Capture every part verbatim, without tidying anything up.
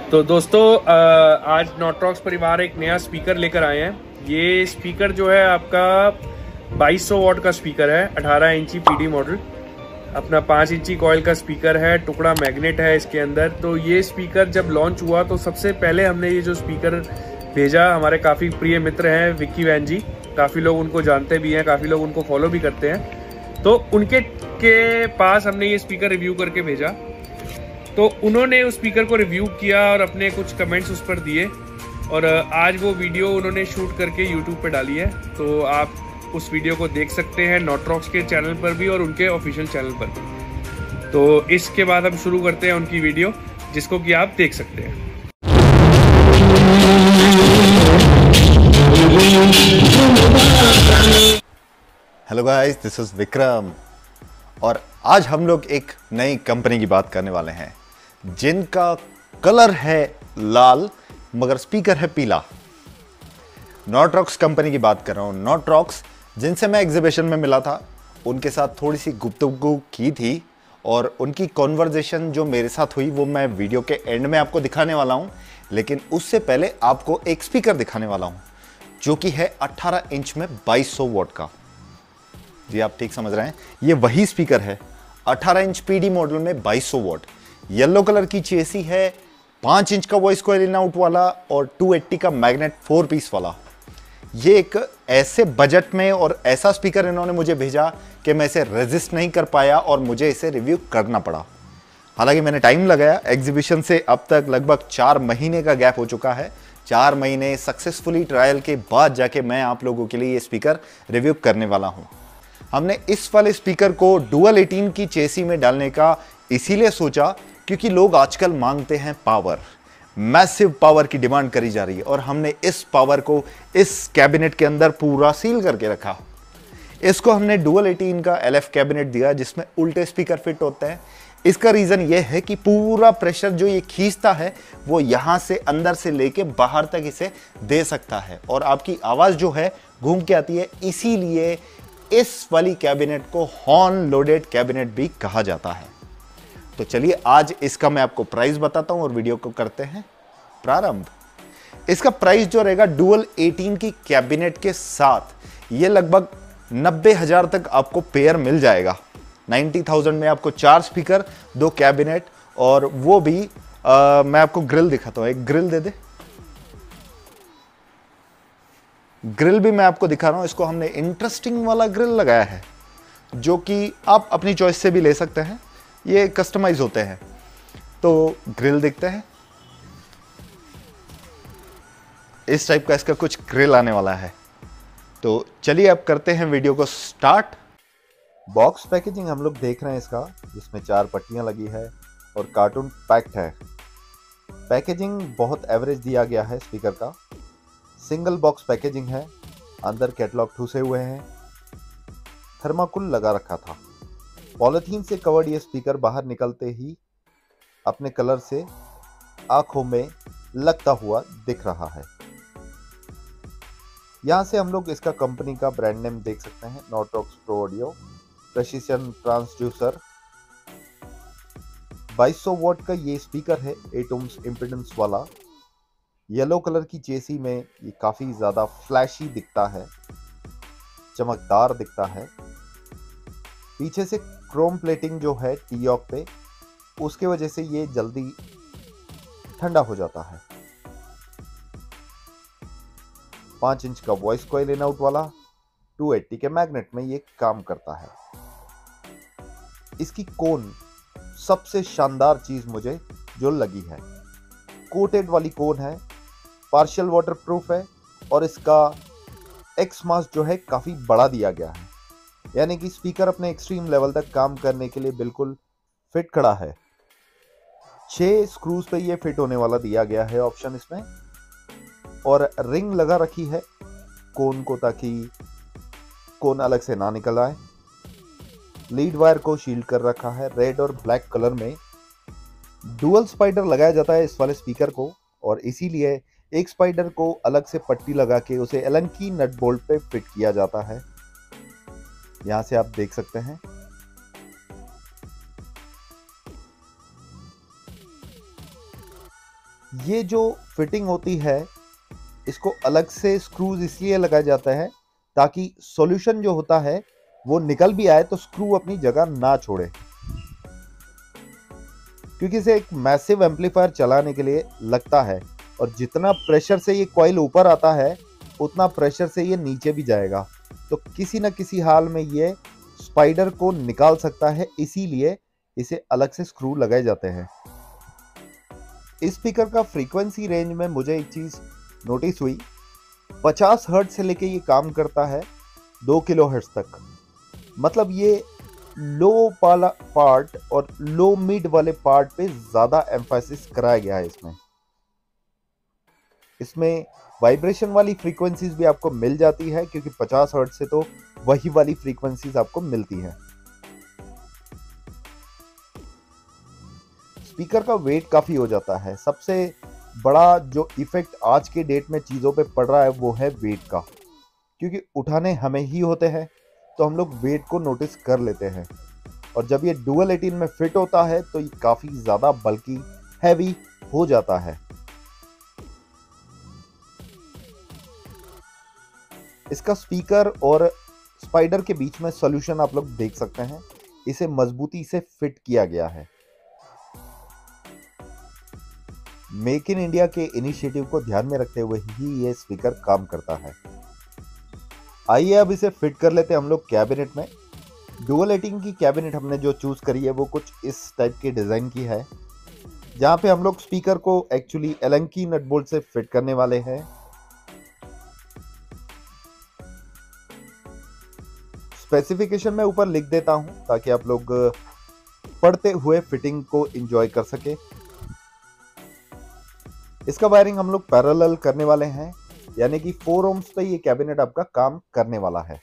तो दोस्तों आज नॉट्रॉक्स परिवार एक नया स्पीकर लेकर आए हैं। ये स्पीकर जो है आपका बाईस सौ वॉट का स्पीकर है, अठारह इंची पीडी मॉडल, अपना पाँच इंची कॉइल का स्पीकर है, टुकड़ा मैग्नेट है इसके अंदर। तो ये स्पीकर जब लॉन्च हुआ तो सबसे पहले हमने ये जो स्पीकर भेजा, हमारे काफ़ी प्रिय मित्र हैं विक्की वैन जी, काफ़ी लोग उनको जानते भी हैं, काफ़ी लोग उनको फॉलो भी करते हैं। तो उनके के पास हमने ये स्पीकर रिव्यू करके भेजा, तो उन्होंने उस स्पीकर को रिव्यू किया और अपने कुछ कमेंट्स उस पर दिए, और आज वो वीडियो उन्होंने शूट करके यूट्यूब पे डाली है। तो आप उस वीडियो को देख सकते हैं नॉट्रॉक्स के चैनल पर भी और उनके ऑफिशियल चैनल पर भी। तो इसके बाद हम शुरू करते हैं उनकी वीडियो, जिसको कि आप देख सकते हैं। Hello guys, this is Vikram और आज हम लोग एक नई कंपनी की बात करने वाले हैं जिनका कलर है लाल मगर स्पीकर है पीला। नॉट्रॉक्स कंपनी की बात कर रहा हूं। नॉट्रॉक्स जिनसे मैं एग्जीबिशन में मिला था, उनके साथ थोड़ी सी गुफ्तगू की थी और उनकी कॉन्वर्जेशन जो मेरे साथ हुई वो मैं वीडियो के एंड में आपको दिखाने वाला हूं। लेकिन उससे पहले आपको एक स्पीकर दिखाने वाला हूं जो कि है अठारह इंच में बाईस सौ वॉट का। जी आप ठीक समझ रहे हैं, ये वही स्पीकर है, अठारह इंच पीडी मॉडल में बाईस सौ वॉट। येलो कलर की चेसी है, पाँच इंच का वॉइस कॉइल इन आउट वाला और दो सौ अस्सी का मैग्नेट फोर पीस वाला। ये एक ऐसे बजट में और ऐसा स्पीकर इन्होंने मुझे भेजा कि मैं इसे रेजिस्ट नहीं कर पाया और मुझे इसे रिव्यू करना पड़ा। हालांकि मैंने टाइम लगाया, एग्जीबिशन से अब तक लगभग चार महीने का गैप हो चुका है। चार महीने सक्सेसफुली ट्रायल के बाद जाके मैं आप लोगों के लिए ये स्पीकर रिव्यू करने वाला हूँ। हमने इस वाले स्पीकर को डुअल अठारह की चेसी में डालने का इसीलिए सोचा क्योंकि लोग आजकल मांगते हैं पावर, मैसिव पावर की डिमांड करी जा रही है और हमने इस पावर को इस कैबिनेट के अंदर पूरा सील करके रखा। इसको हमने डुअल अठारह का एल एफ कैबिनेट दिया जिसमें उल्टे स्पीकर फिट होते हैं। इसका रीजन ये है कि पूरा प्रेशर जो ये खींचता है वो यहां से अंदर से लेके बाहर तक इसे दे सकता है और आपकी आवाज जो है घूम के आती है। इसीलिए इस वाली कैबिनेट को हॉर्न लोडेड कैबिनेट भी कहा जाता है। तो चलिए आज इसका मैं आपको प्राइस बताता हूं और वीडियो को करते हैं प्रारंभ। इसका प्राइस जो रहेगा डुअल अठारह की कैबिनेट के साथ ये लगभग नब्बे हजार तक आपको पेयर मिल जाएगा। नब्बे हज़ार में आपको चार स्पीकर, दो कैबिनेट और वो भी आ, मैं आपको ग्रिल दिखाता हूं। एक ग्रिल दे दे, ग्रिल भी मैं आपको दिखा रहा हूं। इसको हमने इंटरेस्टिंग वाला ग्रिल लगाया है जो कि आप अपनी चॉइस से भी ले सकते हैं, ये कस्टमाइज होते हैं। तो ग्रिल देखते हैं, इस टाइप का इसका कुछ ग्रिल आने वाला है। तो चलिए अब करते हैं वीडियो को स्टार्ट। बॉक्स पैकेजिंग हम लोग देख रहे हैं इसका, जिसमें चार पट्टियां लगी है और कार्टून पैक्ड है। पैकेजिंग बहुत एवरेज दिया गया है स्पीकर का। सिंगल बॉक्स पैकेजिंग है, अंदर कैटलॉग ठूसे हुए हैं, थर्माकोल लगा रखा था। पॉलिथीन से कवर्ड ये स्पीकर बाहर निकलते ही अपने कलर से आंखों में लगता हुआ दिख रहा है। यहां से हम लोग इसका कंपनी का ब्रांड नेम देख सकते हैं, नॉट्रॉक्स प्रो ऑडियो प्रेसिशन ट्रांसड्यूसर। बाईस सौ वॉट का ये स्पीकर है, एट ओम्स इंपेडेंस वाला। येलो कलर की चेसी में ये काफी ज्यादा फ्लैशी दिखता है, चमकदार दिखता है। पीछे से क्रोम प्लेटिंग जो है टी-ऑक पे, उसके वजह से ये जल्दी ठंडा हो जाता है। पांच इंच का वॉइस कॉइल इन आउट वाला, दो सौ अस्सी के मैग्नेट में ये काम करता है। इसकी कोन सबसे शानदार चीज मुझे जो लगी है, कोटेड वाली कोन है, पार्शियल वाटर प्रूफ है और इसका एक्स मास जो है काफी बड़ा दिया गया है, यानी कि स्पीकर अपने एक्सट्रीम लेवल तक काम करने के लिए बिल्कुल फिट खड़ा है। छह स्क्रूज पे ये फिट होने वाला दिया गया है ऑप्शन इसमें, और रिंग लगा रखी है कोन को ताकि कोन अलग से ना निकल आए। लीड वायर को शील्ड कर रखा है रेड और ब्लैक कलर में। डुअल स्पाइडर लगाया जाता है इस वाले स्पीकर को और इसीलिए एक स्पाइडर को अलग से पट्टी लगा के उसे एलन की नट बोल्ट पे फिट किया जाता है। यहां से आप देख सकते हैं। ये जो फिटिंग होती है इसको अलग से स्क्रूज इसलिए लगाया जाता है ताकि सॉल्यूशन जो होता है वो निकल भी आए तो स्क्रू अपनी जगह ना छोड़े, क्योंकि इसे एक मैसिव एम्पलीफायर चलाने के लिए लगता है और जितना प्रेशर से ये कॉइल ऊपर आता है उतना प्रेशर से ये नीचे भी जाएगा, तो किसी न किसी हाल में ये स्पाइडर को निकाल सकता है, इसीलिए इसे अलग से स्क्रू लगाए जाते हैं। इस स्पीकर का फ्रीक्वेंसी रेंज में मुझे एक चीज नोटिस हुई, पचास हर्ट्ज से लेके ये काम करता है दो किलो हर्ट्ज तक। मतलब ये लो वाला पार्ट और लो मिड वाले पार्ट पे ज्यादा एम्फेसिस कराया गया है। इसमें इसमें वाइब्रेशन वाली फ्रीक्वेंसीज भी आपको मिल जाती है, क्योंकि पचास हर्ट्ज से तो वही वाली फ्रीक्वेंसीज आपको मिलती है। स्पीकर का वेट काफी हो जाता है। सबसे बड़ा जो इफेक्ट आज के डेट में चीजों पे पड़ रहा है वो है वेट का, क्योंकि उठाने हमें ही होते हैं तो हम लोग वेट को नोटिस कर लेते हैं, और जब ये डुअल एटीन में फिट होता है तो ये काफी ज्यादा बल्कि हैवी हो जाता है। इसका स्पीकर और स्पाइडर के बीच में सॉल्यूशन आप लोग देख सकते हैं, इसे मजबूती से फिट किया गया है। मेक इन इंडिया के इनिशिएटिव को ध्यान में रखते हुए ही ये स्पीकर काम करता है। आइए अब इसे फिट कर लेते हैं हम लोग कैबिनेट में। डुअल एटीन की कैबिनेट हमने जो चूज करी है वो कुछ इस टाइप के डिजाइन की है, जहां पे हम लोग स्पीकर को एक्चुअली एलन की नट बोल्ट से फिट करने वाले हैं। स्पेसिफिकेशन में ऊपर लिख देता हूं ताकि आप लोग पढ़ते हुए फिटिंग को एंजॉय कर सके। इसका वायरिंग हम लोग पैरेलल करने वाले हैं, यानी कि फोर ओम्स पे ये कैबिनेट आपका काम करने वाला है।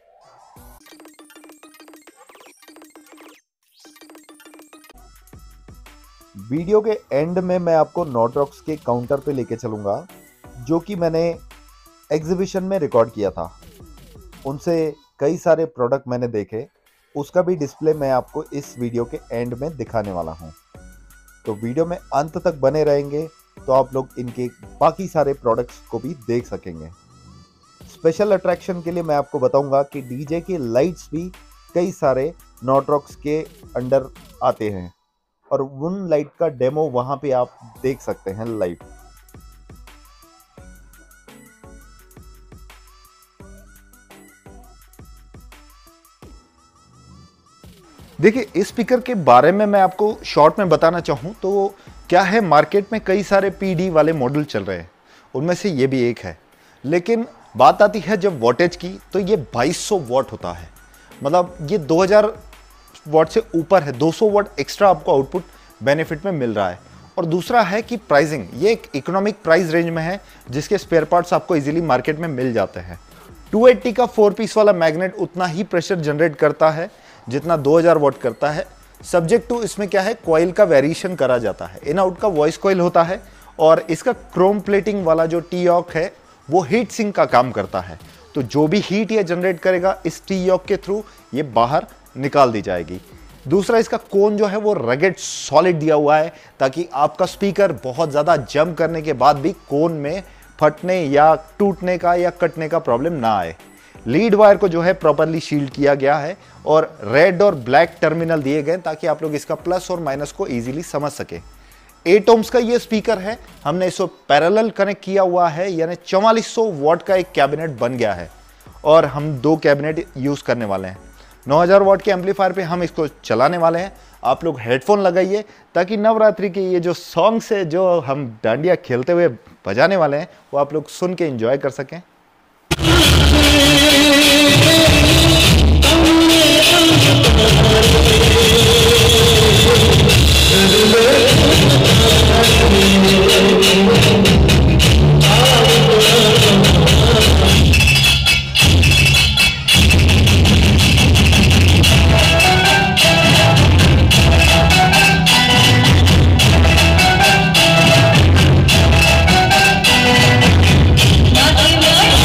वीडियो के एंड में मैं आपको नॉट्रॉक्स के काउंटर पे लेके चलूंगा, जो कि मैंने एग्जीबिशन में रिकॉर्ड किया था। उनसे कई सारे प्रोडक्ट मैंने देखे, उसका भी डिस्प्ले मैं आपको इस वीडियो के एंड में दिखाने वाला हूं। तो वीडियो में अंत तक बने रहेंगे तो आप लोग इनके बाकी सारे प्रोडक्ट्स को भी देख सकेंगे। स्पेशल अट्रैक्शन के लिए मैं आपको बताऊंगा कि डीजे के लाइट्स भी कई सारे नॉट्रॉक्स के अंडर आते हैं, और उन लाइट का डेमो वहां पे आप देख सकते हैं लाइव। देखिए, इस स्पीकर के बारे में मैं आपको शॉर्ट में बताना चाहूँ तो क्या है, मार्केट में कई सारे पीडी वाले मॉडल चल रहे हैं, उनमें से ये भी एक है। लेकिन बात आती है जब वॉटेज की, तो ये बाईस सौ वॉट होता है। मतलब ये दो हज़ार वॉट से ऊपर है, दो सौ वॉट एक्स्ट्रा आपको आउटपुट बेनिफिट में मिल रहा है। और दूसरा है कि प्राइसिंग, ये एक इकोनॉमिक प्राइस रेंज में है, जिसके स्पेयर पार्ट्स आपको इजीली मार्केट में मिल जाते हैं। दो सौ अस्सी का फोर पीस वाला मैग्नेट उतना ही प्रेशर जनरेट करता है जितना दो हज़ार वॉट करता है। सब्जेक्ट टू इसमें क्या है, कॉइल का वेरिएशन करा जाता है। इन आउट का वॉइस कॉइल होता है, और इसका क्रोम प्लेटिंग वाला जो टी यॉक है वो हीट सिंक का काम करता है। तो जो भी हीट ये जनरेट करेगा इस टी यॉक के थ्रू ये बाहर निकाल दी जाएगी। दूसरा, इसका कोन जो है वो रगेड सॉलिड दिया हुआ है, ताकि आपका स्पीकर बहुत ज़्यादा जंप करने के बाद भी कोन में फटने या टूटने का या कटने का प्रॉब्लम ना आए। लीड वायर को जो है प्रॉपरली शील्ड किया गया है, और रेड और ब्लैक टर्मिनल दिए गए ताकि आप लोग इसका प्लस और माइनस को इजीली समझ सके। एट ओम्स का ये स्पीकर है, हमने इसको पैरेलल कनेक्ट किया हुआ है, यानी चौवालीस सौ वॉट का एक कैबिनेट बन गया है, और हम दो कैबिनेट यूज करने वाले हैं। नौ हज़ार वॉट के एम्पलीफायर पे हम इसको चलाने वाले हैं। आप लोग हेडफोन लगाइए ताकि नवरात्रि के ये जो सॉन्ग्स है जो हम डांडिया खेलते हुए बजाने वाले हैं वो आप लोग सुन के एंजॉय कर सकें। Not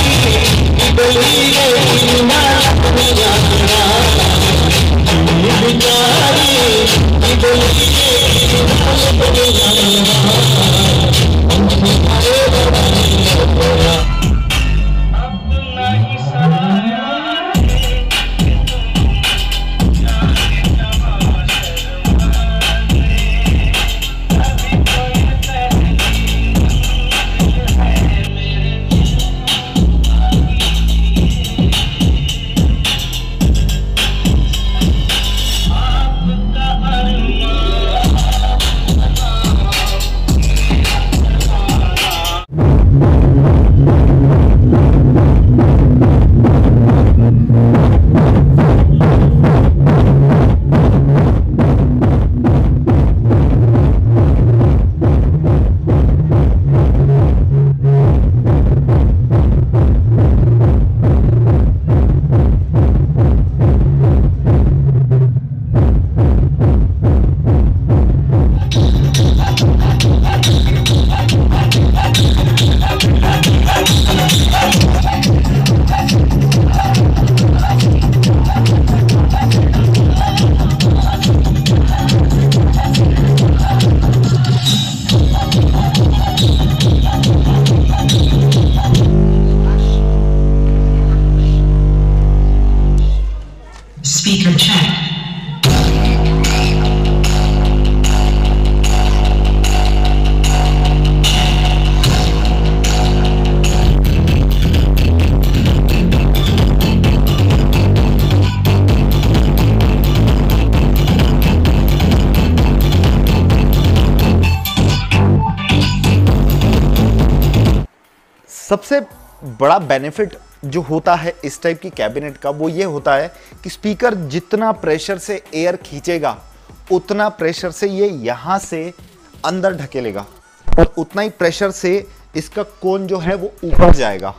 सबसे बड़ा बेनिफिट जो होता है इस टाइप की कैबिनेट का वो ये होता है कि स्पीकर जितना प्रेशर से एयर खींचेगा उतना प्रेशर से ये यहां से अंदर ढकेलेगा और उतना ही प्रेशर से इसका कोन जो है वो ऊपर जाएगा।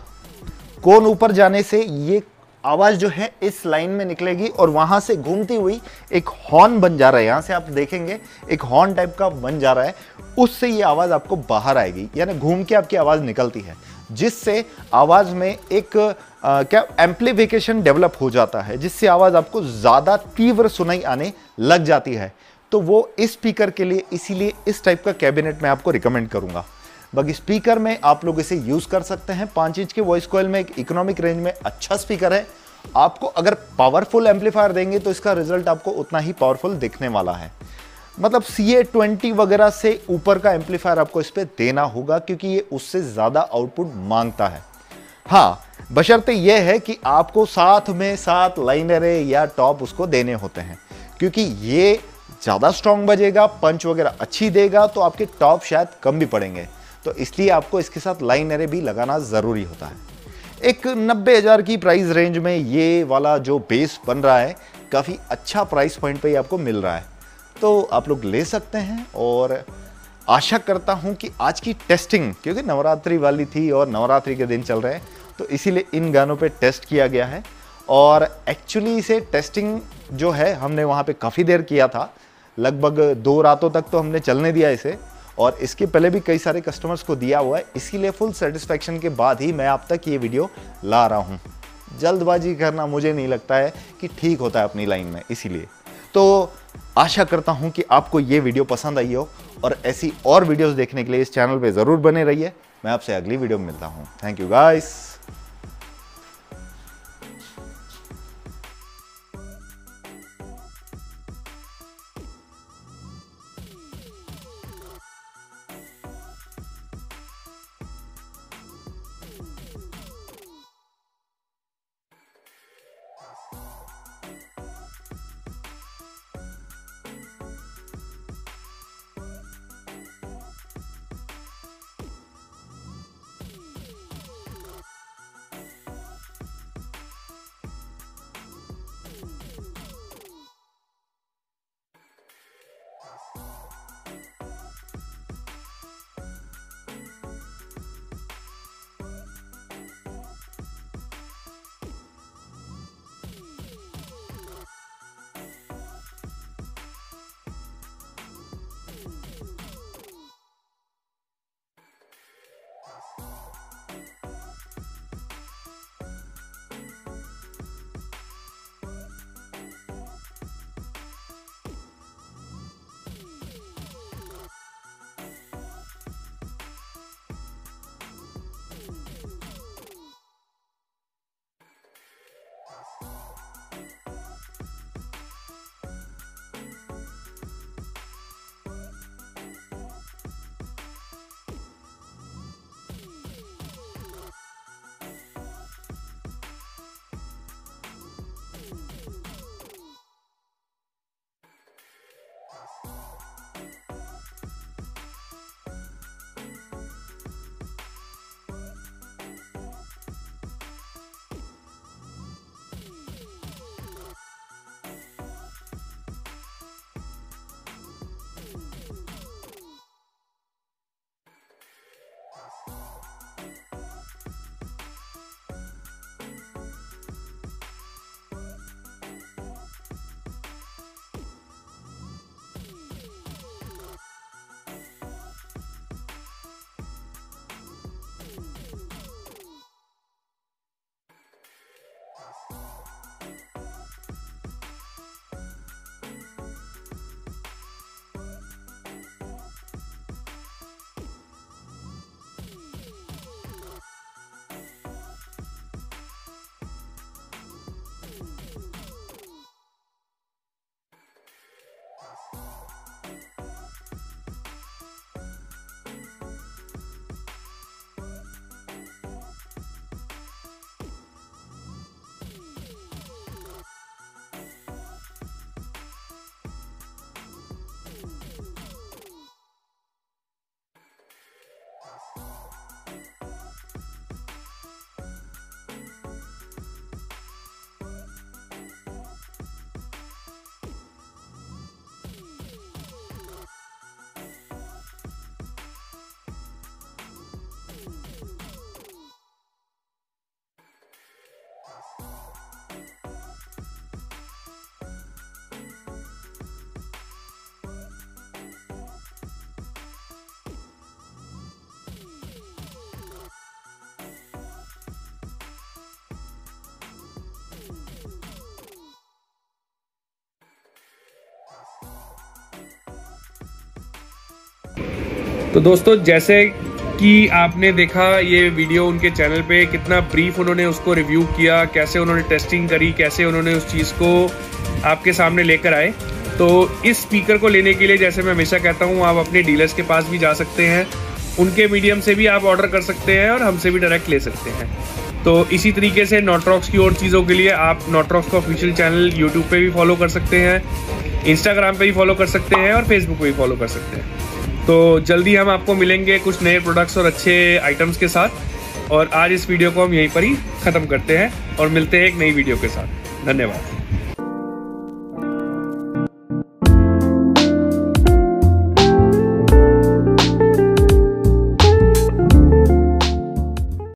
कोन ऊपर जाने से ये आवाज जो है इस लाइन में निकलेगी और वहां से घूमती हुई एक हॉर्न बन जा रहा है। यहां से आप देखेंगे एक हॉर्न टाइप का बन जा रहा है, उससे ये आवाज आपको बाहर आएगी, यानी घूम के आपकी आवाज निकलती है, जिससे आवाज में एक आ, क्या एम्प्लीफिकेशन डेवलप हो जाता है, जिससे आवाज आपको ज्यादा तीव्र सुनाई आने लग जाती है। तो वो इस स्पीकर के लिए इसीलिए इस टाइप का कैबिनेट मैं आपको रिकमेंड करूंगा। बाकी स्पीकर में आप लोग इसे यूज कर सकते हैं। पांच इंच के वॉइस कॉइल में एक इकोनॉमिक रेंज में अच्छा स्पीकर है। आपको अगर पावरफुल एम्पलीफायर देंगे तो इसका रिजल्ट आपको उतना ही पावरफुल दिखने वाला है। मतलब सी ए ट्वेंटी वगैरह से ऊपर का एम्पलीफायर आपको इस पे देना होगा, क्योंकि ये उससे ज्यादा आउटपुट मांगता है। हाँ, बशर्ते यह है कि आपको साथ में सात लाइनरे या टॉप उसको देने होते हैं, क्योंकि ये ज्यादा स्ट्रांग बजेगा, पंच वगैरह अच्छी देगा, तो आपके टॉप शायद कम भी पड़ेंगे। तो इसलिए आपको इसके साथ लाइनरे भी लगाना जरूरी होता है। एक नब्बे हजार की प्राइस रेंज में ये वाला जो बेस बन रहा है काफी अच्छा प्राइस पॉइंट पे ही आपको मिल रहा है, तो आप लोग ले सकते हैं। और आशा करता हूं कि आज की टेस्टिंग, क्योंकि नवरात्रि वाली थी और नवरात्रि के दिन चल रहे हैं, तो इसीलिए इन गानों पे टेस्ट किया गया है। और एक्चुअली इसे टेस्टिंग जो है हमने वहाँ पे काफ़ी देर किया था, लगभग दो रातों तक तो हमने चलने दिया इसे, और इसके पहले भी कई सारे कस्टमर्स को दिया हुआ है। इसीलिए फुल सेटिस्फैक्शन के बाद ही मैं आप तक ये वीडियो ला रहा हूँ। जल्दबाजी करना मुझे नहीं लगता है कि ठीक होता है अपनी लाइन में, इसीलिए। तो आशा करता हूँ कि आपको ये वीडियो पसंद आई हो, और ऐसी और वीडियोस देखने के लिए इस चैनल पे ज़रूर बने रहिए। मैं आपसे अगली वीडियो में मिलता हूँ। Thank you guys. तो दोस्तों जैसे कि आपने देखा ये वीडियो उनके चैनल पे, कितना ब्रीफ उन्होंने उसको रिव्यू किया, कैसे उन्होंने टेस्टिंग करी, कैसे उन्होंने उस चीज़ को आपके सामने लेकर आए। तो इस स्पीकर को लेने के लिए जैसे मैं हमेशा कहता हूँ, आप अपने डीलर्स के पास भी जा सकते हैं, उनके मीडियम से भी आप ऑर्डर कर सकते हैं और हमसे भी डायरेक्ट ले सकते हैं। तो इसी तरीके से नॉट्रॉक्स की और चीज़ों के लिए आप नॉट्रॉक्स का ऑफिशियल चैनल यूट्यूब पे भी फॉलो कर सकते हैं, इंस्टाग्राम पे भी फॉलो कर सकते हैं और फेसबुक पे भी फॉलो कर सकते हैं। तो जल्दी हम आपको मिलेंगे कुछ नए प्रोडक्ट्स और अच्छे आइटम्स के साथ। और आज इस वीडियो को हम यहीं पर ही ख़त्म करते हैं और मिलते हैं एक नई वीडियो के साथ। धन्यवाद।